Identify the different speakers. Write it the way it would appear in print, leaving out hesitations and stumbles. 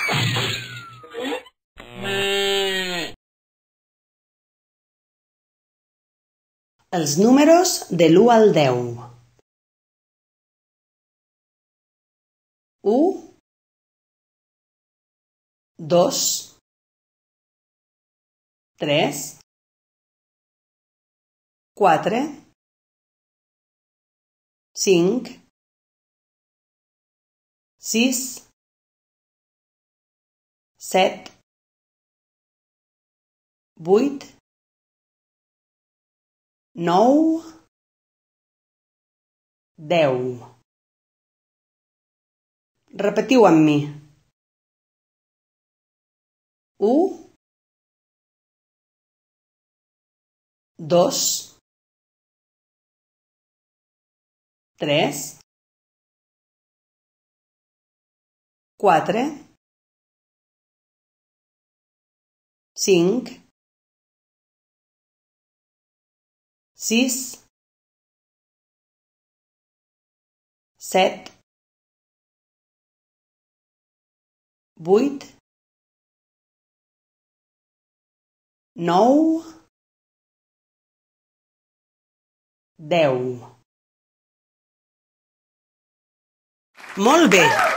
Speaker 1: Els números de l'1 al 10. 1, 2, 3, 4, 5, 6, 7, 8, 9, 10. Repetiu amb mi. 1, 2, 3, 4, 5, 6, 7, 8, 9, 10. Molt bé!